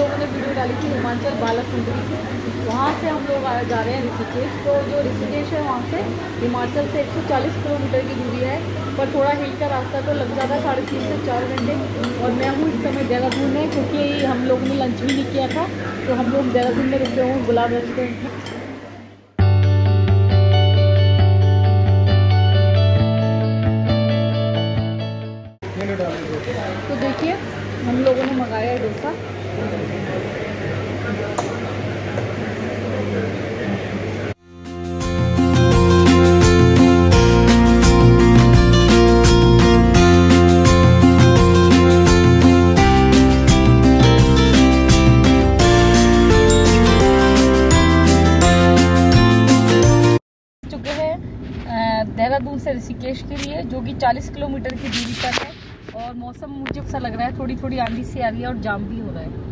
लोगों ने वीडियो डाली थी हिमाचल बालासुंदरी की, वहाँ से हम लोग जा रहे हैं ऋषिकेश। तो जो ऋषिकेश है वहाँ से हिमाचल से 140 किलोमीटर की दूरी है, पर थोड़ा हिल का रास्ता तो लग जाता है 3.5 से 4 घंटे। और मैं हूँ इस समय देहरादून में, क्योंकि हम लोगों ने लंच भी नहीं किया था, तो हम लोग देहरादून में रुके हुए गुलाब रेस्टोरेंट में। तो देखिए हम लोगों ने मंगाया है डोसा। चुके हैं देहरादून से ऋषिकेश के लिए, जो कि 40 किलोमीटर की दूरी पर है। और मौसम मुझे ऐसा लग रहा है थोड़ी थोड़ी आंधी सी आ रही है और जाम भी हो रहा है।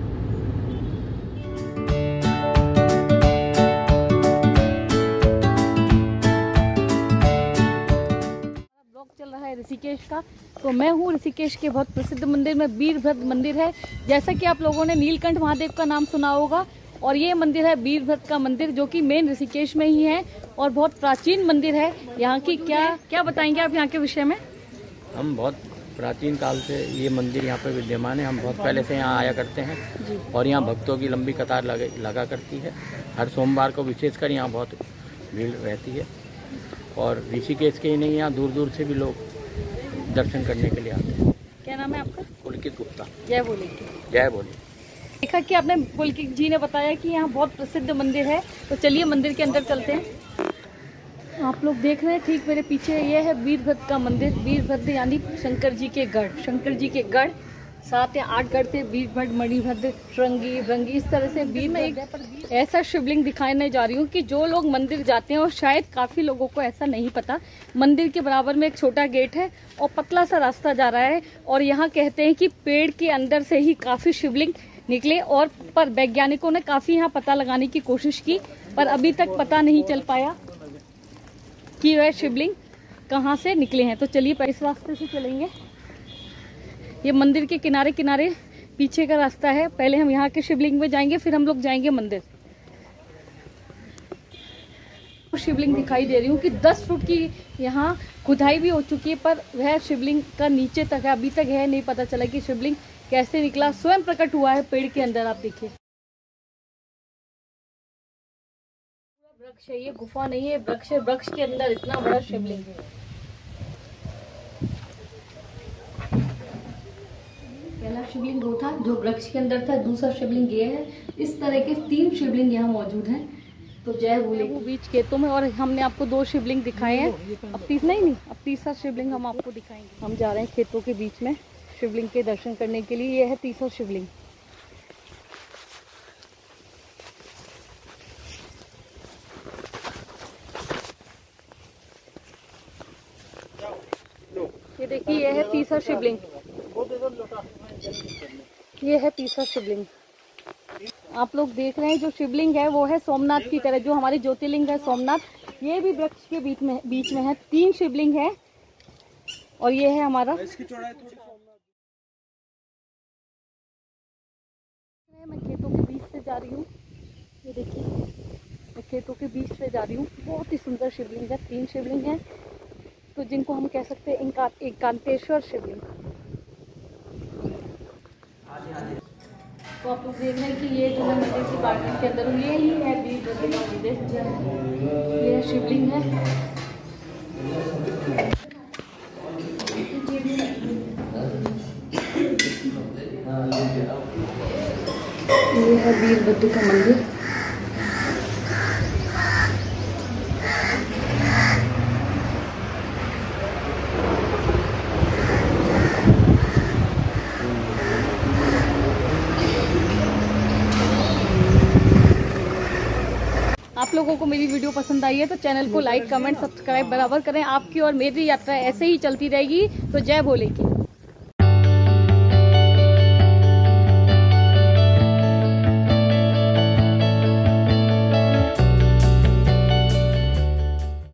ब्लॉग चल रहा है ऋषिकेश का। तो मैं हूँ ऋषिकेश के बहुत प्रसिद्ध मंदिर में, वीरभद्र मंदिर है। जैसा कि आप लोगों ने नीलकंठ महादेव का नाम सुना होगा, और ये मंदिर है वीरभद्र का मंदिर, जो कि मेन ऋषिकेश में ही है और बहुत प्राचीन मंदिर है। यहाँ की क्या बताएंगे आप यहाँ के विषय में? हम बहुत प्राचीन काल से ये मंदिर यहाँ पर विद्यमान है। हम बहुत पहले से यहाँ आया करते हैं और यहाँ भक्तों की लंबी कतार लगा करती है। हर सोमवार को विशेषकर यहाँ बहुत भीड़ रहती है। और ऋषिकेश के ही नहीं, यहाँ दूर दूर से भी लोग दर्शन करने के लिए आते हैं। क्या नाम है आपका? पुलकित गुप्ता। जय बोले। जय बोले। देखा कि आपने पुलकित जी ने बताया कि यहाँ बहुत प्रसिद्ध मंदिर है, तो चलिए मंदिर के अंदर चलते हैं। आप लोग देख रहे हैं ठीक मेरे पीछे, ये है वीरभद्र का मंदिर। वीरभद्र यानी शंकर जी के गढ़, शंकर जी के गढ़ 7 या 8 गढ़ थे, वीरभद्र, मणिभद्र, श्रृंगी, भृंगी, इस तरह से बीच में एक ऐसा शिवलिंग दिखाने जा रही हूँ कि जो लोग मंदिर जाते हैं, और शायद काफ़ी लोगों को ऐसा नहीं पता, मंदिर के बराबर में एक छोटा गेट है और पतला सा रास्ता जा रहा है। और यहाँ कहते हैं कि पेड़ के अंदर से ही काफ़ी शिवलिंग निकले, और पर वैज्ञानिकों ने काफ़ी यहाँ पता लगाने की कोशिश की, पर अभी तक पता नहीं चल पाया कि वह शिवलिंग कहाँ से निकले हैं। तो चलिए इस रास्ते से चलेंगे। ये मंदिर के किनारे किनारे पीछे का रास्ता है। पहले हम यहाँ के शिवलिंग में जाएंगे, फिर हम लोग जाएंगे मंदिर। शिवलिंग दिखाई दे रही हूँ कि 10 फुट की यहाँ खुदाई भी हो चुकी है, पर वह शिवलिंग का नीचे तक है, अभी तक है नहीं पता चला कि शिवलिंग कैसे निकला। स्वयं प्रकट हुआ है पेड़ के अंदर। आप देखिए वृक्ष है, ये गुफा नहीं है, वृक्ष है। वृक्ष के अंदर इतना बड़ा शिवलिंग है। पहला शिवलिंग वो था जो वृक्ष के अंदर था, दूसरा शिवलिंग ये है। इस तरह के 3 शिवलिंग यहाँ मौजूद हैं। तो जय बोले। वो बीच खेतों में, और हमने आपको 2 शिवलिंग दिखाए हैं। अब अब तीसरा शिवलिंग हम आपको दिखाएंगे। हम जा रहे हैं खेतों के बीच में शिवलिंग के दर्शन करने के लिए। यह है तीसरा शिवलिंग। ये देखिए, यह है तीसरा शिवलिंग। ये है तीसरा शिवलिंग। आप लोग देख रहे हैं जो शिवलिंग है वो है सोमनाथ की तरह, जो हमारी ज्योतिर्लिंग है सोमनाथ, ये भी वृक्ष के बीच में है। 3 शिवलिंग है और ये है हमारा। मैं खेतों के बीच से जा रही हूँ। ये देखिए, मैं खेतों के बीच से जा रही हूँ। बहुत ही सुंदर शिवलिंग है। 3 शिवलिंग है, तो जिनको हम कह सकते हैं एकांतेश्वर शिवलिंग। तो आप लोग देख रहे हैं कि ये जो मैं मंदिर की पार्किंग के अंदर हूँ, ये ही है वीरभद्र का मंदिर। ये शिवलिंग है। ये है वीरभद्र का मंदिर। आप लोगों को मेरी वीडियो पसंद आई है तो चैनल को लाइक, कमेंट, सब्सक्राइब बराबर करें। आपकी और मेरी यात्रा ऐसे ही चलती रहेगी। तो जय भोले की।